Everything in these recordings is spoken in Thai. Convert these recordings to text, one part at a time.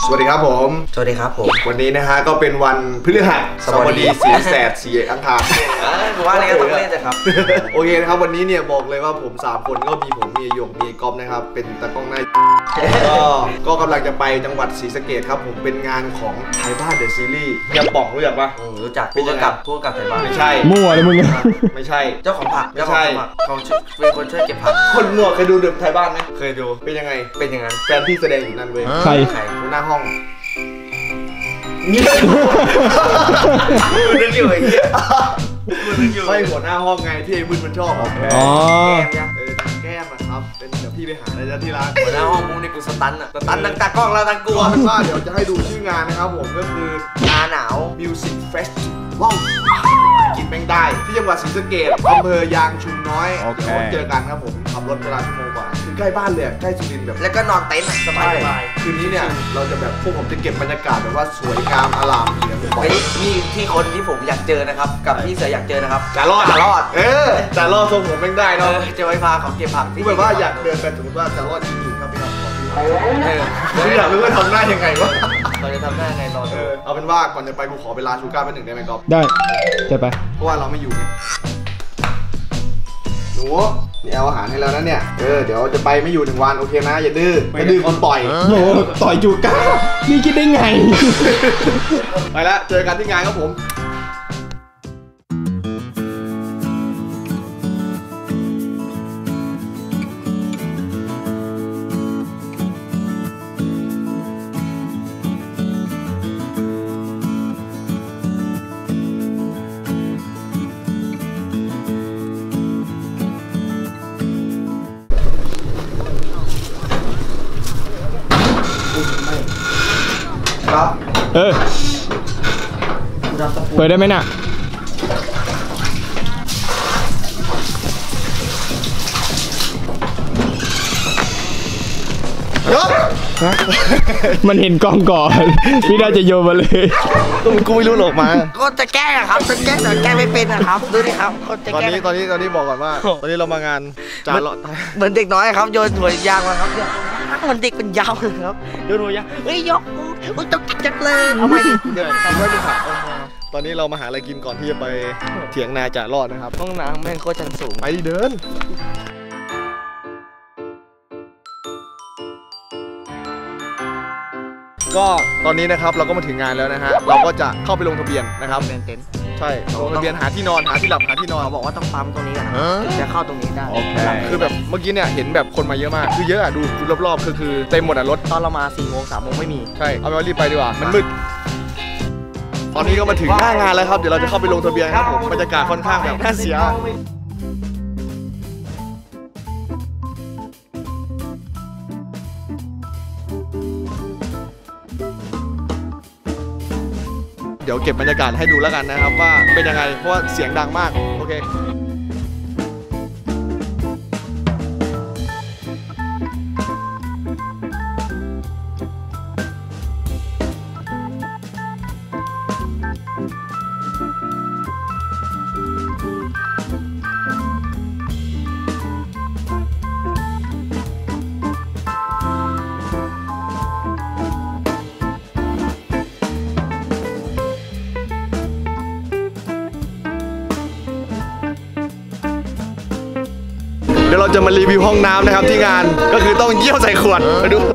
สวัสดีครับผมสวัสดีครับผมวันนี้นะฮะก็เป็นวันพฤหัสบดีสีแสดสีอังคารผมว่าอะไรก็ต้องเล่นจ้ะครับโอเคนะครับวันนี้เนี่ยบอกเลยว่าผม3คนก็มีผมมีหยงมีก๊อฟนะครับเป็นตากล้องหน้าก็กำลังจะไปจังหวัดศรีสะเกษครับผมเป็นงานของไทยบ้านเดอะซีรีส์เฮียป๋องรู้จักปะรู้จักผู้กำกับไทยบ้านไม่ใช่มั่วเลยมึงไม่ใช่เจ้าของผักไม่ใช่เขาเป็นคนช่วยเก็บผักคนมั่วเคยดูเดอะไทยบ้านไหมเคยดูเป็นยังไงเป็นยังไงแฟนที่แสดงอยู่นั่นเว้ยใครหัวหน้าห้องนี่นึกอยู่ไอ้เหี้ยไม่หัวหน้าห้องไงที่ไอ้มึนมันชอบอ๋อแก้มนะครับเป็นเดี๋ยวพี่ไปหาในที่ร้านหัวหน้าห้องมึงนี่กูสตันตั้งตากล้องแล้วตั้งกลัวเป็นว่าเดี๋ยวจะให้ดูชื่องานนะครับผมก็คือหน้าหนาว Music Festival กินแมงได้ที่จังหวัดศรีสะเกษอำเภอยางชุมน้อยเจอกันครับผมขับรถเวลาชั่วโมงกว่าคือใกล้บ้านเลยใกล้สุรินทร์แบบแล้วก็นอนเต็นท์สบายคืนนี้เนี่ยเราจะแบบพวกผมจะเก็บบรรยากาศแบบว่าสวยงามอลามอย่างนี้มีที่คนที่ผมอยากเจอนะครับกับพี่เสืออยากเจอนะครับจ่ารอดจ่ารอดทรงผมแมงได้เนาะจะไว้พาเขาเก็บผักที่แบบว่าอยากเดินไปสมมติว่าจ่ารอดจริงๆครับพี่ครับอยากรู้ว่าทำหน้ายังไงวะเราจะทำหน้าไงรอเอาเป็นว่าก่อนจะไปกูขอเวลาชูการ์เป็น1ได้ไหมก๊อฟได้จะไปเพราะว่าเราไม่อยู่หนูนี่เอาอาหารให้แล้วนะเนี่ยเดี๋ยวจะไปไม่อยู่1 วันโอเคนะอย่าดื้อคนปล่อยโอ้ต่อยจูก้านี่คิดได้ไงไปแล้วเจอกันที่งานครับผมเปิดได้ไหมน่ะมันเห็นกล้องก่อนพี่น่าจะโยนมาเลยกูไม่รู้หรอกมาก็จะแก้ครับจะแก้แต่แก้ไม่เป็นนะครับดูดิครับตอนนี้บอกก่อนว่าตอนนี้เรามางานจานเหมือนเด็กน้อยครับโยนหัวยางมาครับมันเด็กเป็นยาวเลยครับโยนหัวยางเฮ้ยยกตกจักเลยเอาไปเดี๋ยวทำได้ดีค่ะตอนนี้เรามาหาอะไรกินก่อนที่จะไปเถียงนาจ่ารอดนะครับห้องน้ำแม่งโคตรชั้นสูงไปเดินก็ตอนนี้นะครับเราก็มาถึงงานแล้วนะฮะเราก็จะเข้าไปลงทะเบียนนะครับเต็นท์ใช่ลงทะเบียนหาที่นอนหาที่หลับหาที่นอนเขาบอกว่าต้องปั๊มตรงนี้กันจะเข้าตรงนี้ได้คือแบบเมื่อกี้เนี่ยเห็นแบบคนมาเยอะมากคือเยอะอ่ะดูรอบๆคือเต็มหมดอ่ะรถตอนเรามา4 โมง 3 โมงไม่มีใช่เอาไปรีบไปดีกว่ามันมืดตอนนี้ก็มาถึงหน้างานแล้วครับเดี๋ยวเราจะเข้าไปลงทะเบียนครับผมบรรยากาศค่อนข้างแบบน่าเสียเดี๋ยวเก็บบรรยากาศให้ดูแล้วกันนะครับว่าเป็นยังไงเพราะว่าเสียงดังมากโอเคเดี๋ยวเราจะมารีวิวห้องน้ำนะครับที่งานก็คือต้องเยี่ยวใส่ขวดไปดู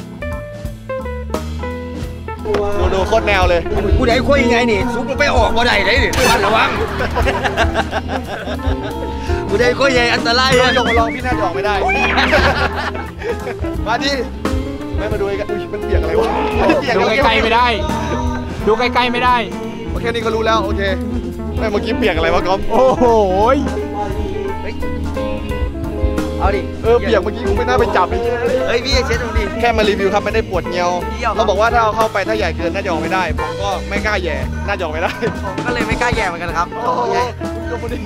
โคตรแนวเลยกูได้คุยยังไงนี่ซุปไปออกมาได้เลยนี่ระวังกูได้คุยยังไงอันตรายเลยลองพี่น่าจะออกไม่ได้มาดิไม่มาดูกันมันเปียกอะไรวะดูใกล้ๆไม่ได้ดูใกล้ๆไม่ได้โอเคนี่ก็รู้แล้วโอเคไม่เมื่อกี้เปียกอะไรวะก๊อฟโอ้โหเอาดิเปียกเมื่อกี้กูไม่น่าไปจับเลยเฮ้ยพี่เช็ดตรงนี้แค่มารีวิวครับไม่ได้ปวดเงียวเขาบอกว่าถ้าเอาเข้าไปถ้าใหญ่เกินน่าจะออกไม่ได้ผมก็ไม่กล้าแย่น่าจะออกไม่ได้ผมก็เลยไม่กล้าแย่เหมือนกันครับก็พอดี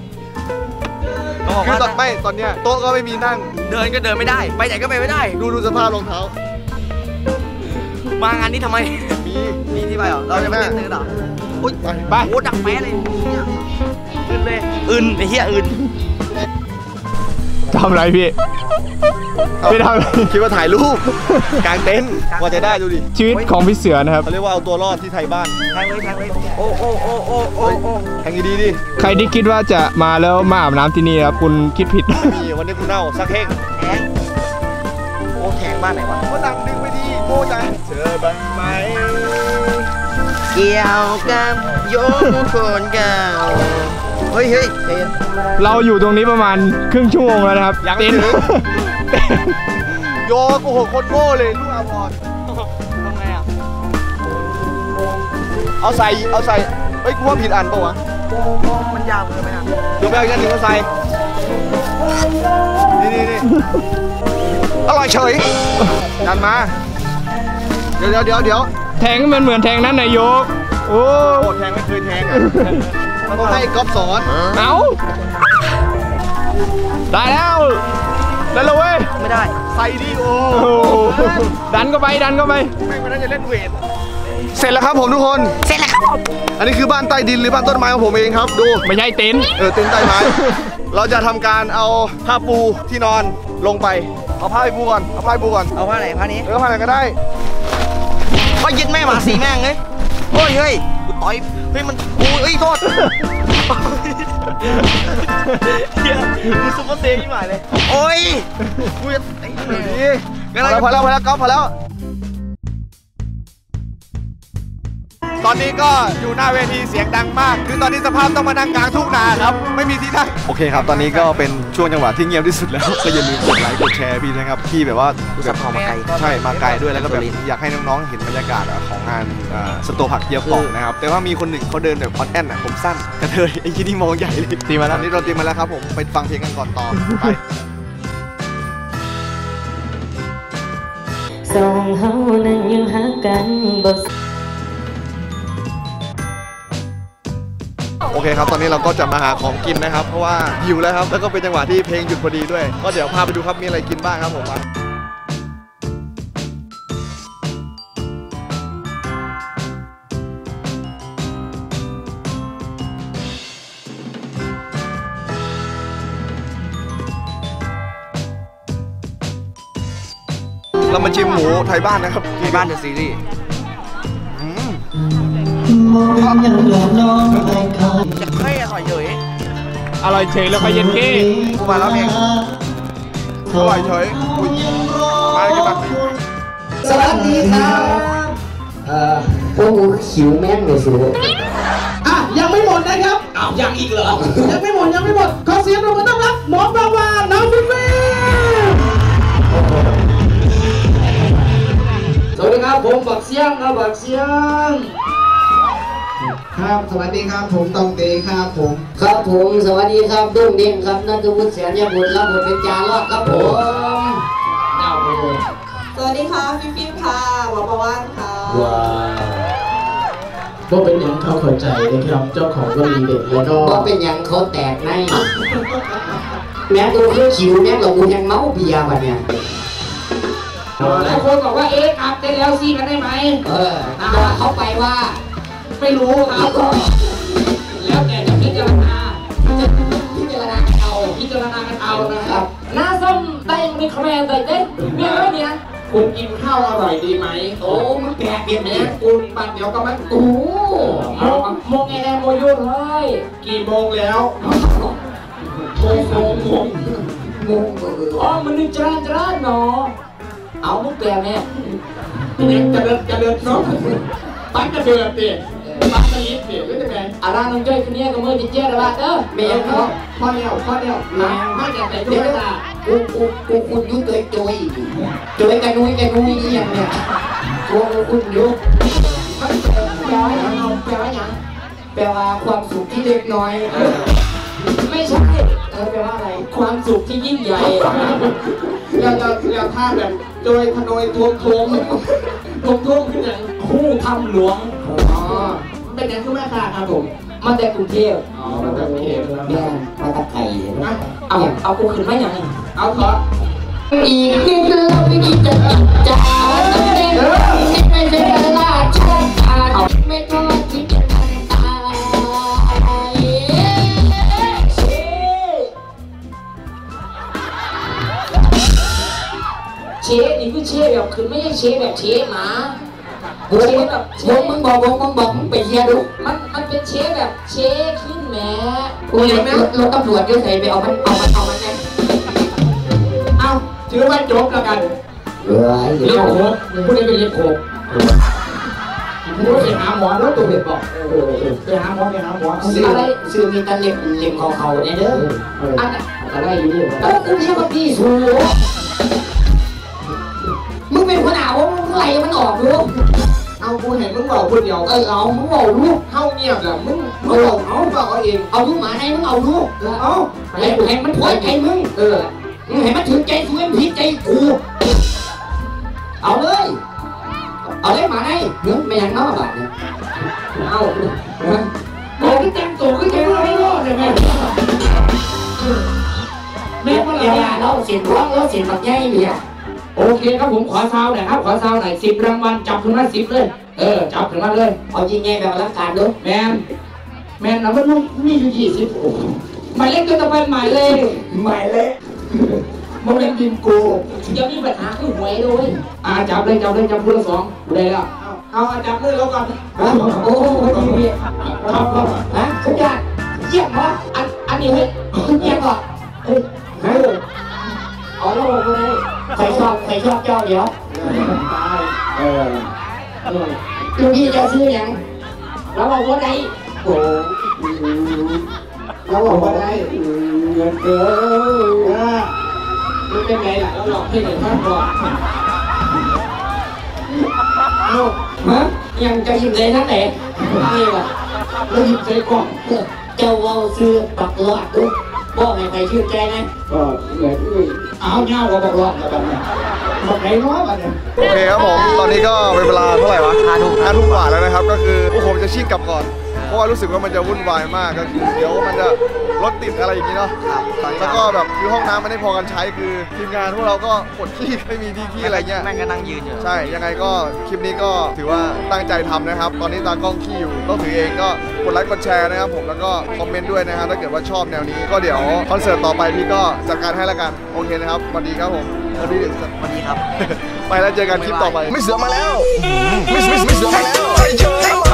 คือตอนไม่ตอนเนี้ยโต๊ะก็ไม่มีนั่งเดินก็เดินไม่ได้ไปไหนก็ไปไม่ได้ดูสภาพรองเท้ามางานนี้ทำไมมีที่ไปเหรอเราจะไม่เต้นกันหรออุ้ยไปโอ้ดักแป๊เลยอื่นเลยอื่นไอ้เหี้ยอื่นทำอะไรพี่ไม่ทำอะไรคิดว่าถ่ายรูปกางเต็นท์กว่าจะได้ดูดิชีวิตของพี่เสือนะครับเขาเรียกว่าเอาตัวรอดที่ไทยบ้านแทงเลยโอ้แทงดีๆดิใครที่คิดว่าจะมาแล้วมาอาบน้ำที่นี่ครับคุณคิดผิดนี่วันนี้กูเน่าสักเฮงแทงโอ้แทงบ้านไหนวะก็ดังดึงไปดีโง่จังเจอบ้างไหมเกี่ยวกับโยมคนเก่าเฮ้ยเต้นเราอยู่ตรงนี้ประมาณครึ่งชั่วโมงแล้วนะครับยังไม่เต็นถึงท์โยโอ้โหคนโง่เลยลูกอาพรทำไงอ่ะเอาใส่เฮ้ยกูว่าผิดอันปะวะมันยาวเกินไปนะเดี๋ยวไปเอาอีกอันหนึ่งมาใส่นี่อร่อยเฉยดันมาเดี๋ยวแทงมันเหมือนแทงนั้นนายกโอ้โคตรแทงไม่เคยแทงอ่ะมันต้องให้ก๊อฟสอนเอาได้แล้วเว้ยไม่ได้ใส่ดิโอ้โอ้โหดันก็ไปแม่งมันน่าจะเล่นเวทเสร็จแล้วครับผมทุกคนเสร็จแล้วครับอันนี้คือบ้านใต้ดินหรือบ้านต้นไม้ของผมเองครับดูไม่ใช่เต็นท์เต็นท์ใต้ไม้ เราจะทำการเอาผ้าปูที่นอนลงไปเอาผ้าไปปูก่อนเอาผ้าไปปูก่อนเอาผ้าไหนผ้านี้ผ้าไหนก็ได้ก็ยึดแม่หมาสีแม่งเลยเฮ้ยกูต่อยเฮ้ยมันกูโทษมีซุปเปอร์เซฟที่หมายเลยโอ้ยกูจะไอ้นี่พอแล้วก๊อฟพอแล้วตอนนี้ก็อยู่หน้าเวทีเสียงดังมากคือตอนนี้สภาพต้องมานั่งกลางทุ่งนาครับไม่มีที่นั่งโอเคครับตอนนี้ก็เป็นช่วงจังหวะที่เงียบที่สุดแล้วก็อย่าลืมกดไลค์กดแชร์พี่นะครับพี่แบบว่าแบบพอมาไกลใช่มาไกลด้วยแล้วก็แบบอยากให้น้องๆเห็นบรรยากาศของงานสโตผักเยียบป่องนะครับแต่ว่ามีคนหนึ่งเขาเดินแบบออนแอนผมสั้นกระเทยไอ้ที่นี่มองใหญ่เลยตีมาแล้วนี่เราตีมาแล้วครับผมไปฟังเพลงกันก่อนต่อไปสองเฮานั้นยังหากันบ่โอเคครับตอนนี้เราก็จะมาหาของกินนะครับเพราะว่าหิวแล้วครับแล้วก็เป็นจังหวะที่เพลงหยุดพอดีด้วยก็เดี๋ยวพาไปดูครับมีอะไรกินบ้างครับผมเรามาชิมหมูไทยบ้านนะครับในบ้านเดอะซีรีส์ จะเท่อร่อยเฉยอร่อยเฉยแล้วก็เย็นเก้กูมาแล้วเองอร่อยเฉยอุ้ยมาเลยกันสวัสดีครับพวกกูหิวแม่งเลยสิอ่ะยังไม่หมดนะครับอ้าวยังอีกเหรอ ยังไม่หมดขอเสียงปรบมือต้อนรับหมอปลาวานน้องฟิฟิสวัสดีครับผมบักเสียงครับบักเสียงครับสวัสดีครับผมตองเตครับผมครับผมสวัสดีครับดุ้งเด้งครับนัทวุฒิแสนยบุตรครับผมเป็นจารอดครับผมดาวไปเลยสวัสดีค่ะฟิฟิค่ะหมอประวันค่ะว้าวก็เป็นอย่างเขาเข้าใจนะครับเจ้าของก็มีเด็กแล้วก็เป็นอย่างเขาแตกในแม้ตัวคือขิวแม้เรากูยังเมาเบียร์แบบเนี้ยหลายคนบอกว่าเอ๊ะอัพได้แล้วซีกันได้ไหมบอกเขาไปว่าไม่รู้ครับแล้วแต่จะพิจารณากันเอานะครับหน้าส้มได้มีคอมเมนต์ใส่เต้นมีอะไรเนี่ยคุณกินข้าวอร่อยดีไหมโอ้มันแปลกเปลี่ยนเนี่ยคุณปัดเดี๋ยวก็มันโอ้โมงไงแอมโมยุเลยกี่โมงแล้วโมงอ๋อมันนึกจราเนาะเอามุกแปลแม่เนี่ยจะเดินเนาะปั้นจะเดินดิปั้นจะลิ้นดิหรือยังไงอะไรน้องจ้อยคนนี้ก็มือจิเจ๊ระบาดเด้อเมียเขาพ่อเดียวมาจากไหนด้วยล่ะกูคุณยุ่งตัวจอยกันนุ้ยอย่างเนี่ยกูคุณยุ่งแปลว่าอย่างแปลว่าความสุขที่เล็กน้อยไม่ใช่แปลว่าอะไรความสุขที่ยิ่งใหญ่แล้วถ้าแบบโดยขโนยทวงคืออย่างคู่ทำหลวงอ๋อเป็นอย่างคือแม่ค้าครับผมมาจากกรุงเทพมาจากกรุงเทพแม่มาจากไก่เอากูขึ้นมาอย่างเอาขออีกนิดนึงเราไม่กินจะจ้าไม่ใช่เวลาชาไม่ต้องคิดจะตายเชฟแบบคือไม่ใช่เชฟแบบเชฟหมาเชฟแบบมึงบอกมึงไปเฮียดูมันเป็นเชฟแบบเชฟขึ้นแหมกูเห็นไหมรถตำรวจเยอะใส่ไปเอามันไงเอาถือว่าจบแล้วกันเลี้ยงโคกพูดได้เป็นเลี้ยงโคกพูดไปหาหมอแล้วตัวเด็กบอกไปหาหมออะไรซื้อมีตะเล็บเขาเนี่ยเด้ออะไรอยู่นี่กูเรียกว่าพี่สูมึงเป็นคนเอามึงไล่มันออกลูกเอากูเห็นมึงบอกคนเดียวเอามึงบอกลูกเข้าเงียบแบบมึงเอาเองเอาลูกหมาในมึงเอาลูกเอาให้มันถอยใจมึงมึงให้มันถึงใจกูไม่ผิดใจกูเอาเลยหมาในมึงไม่ยังนอกแบบเนี่ยเอาบอกที่เต็มตัวก็จะไม่รอดเลยแม่แม่ก็เลยเราเสียงร้องเราเสียงแบบใหญ่เนี่ยโอเคครับผมขอซาวหน่อยครับขอซาวหน่อย10 รางวัลจับถึงมา10เลยจับถึงมาเลยเอาจริงไงแบบรักการด้วยแมนนะมันมีอยู่20หมายเลขก็ต้องเป็นหมายเลขมันเป็นดินกูยังมีปัญหาคือหวยด้วยจับเลยจับพูดละ2เลยละเอาจับมือเราก่อนโอ้ดีครับฮะสุดยอดเยี่ยมวะอันนี้เฮ้ยเยี่ยมก่อนเอาแล้วไปเลยใครชอบเจ้าเดี๋ยวลูกพี่จะซื้อยังเราบอกว่าไงโอ้เราบอกว่าไงเงินเกินมันเป็นไงล่ะเราหลอกให้เงินมากกว่าเอาฮะยังจะยิ้มเลยทั้งไหนนี่วะเรายิ้มใจก่อนเจ้าเราซื้อปักหลอดดูบอกให้ใครชื่นใจนะก็เลยเอาเงาบอกหลอดแบบนี้บอกไหนน้อยแบบนี้โอเคครับผมตอนนี้ก็เป็นเวลาเท่าไหร่วะ5 ทุ่มกว่าแล้วนะครับก็คือพวกผมจะชิ่งกลับก่อนเพราะว่ารู้สึกว่ามันจะวุ่นวายมากก็คือเดี๋ยวมันจะรถติดอะไรอย่างนี้เนาะแล้วก็แบบคือห้องน้ำไม่ได้พอกันใช้คือทีมงานพวกเราก็ปวดขี้ไม่มีที่ขี้อะไรเงี้ยแม่งก็นั่งยืนอยู่ใช่ยังไงก็คลิปนี้ก็ถือว่าตั้งใจทำนะครับตอนนี้ตากล้องขี้อยู่ต้องถือเองก็กดไลค์กดแชร์นะครับผมแล้วก็คอมเมนต์ด้วยนะครับถ้าเกิดว่าชอบแนวนี้ก็เดี๋ยวคอนเสิร์ตต่อไปพี่ก็จัดการให้ละกันโอเคนะครับสวัสดีครับผมสวัสดีครับไปแล้วเจอกันคลิปต่อไปไม่เสือมาแล้วไม่เสือมาแล้ว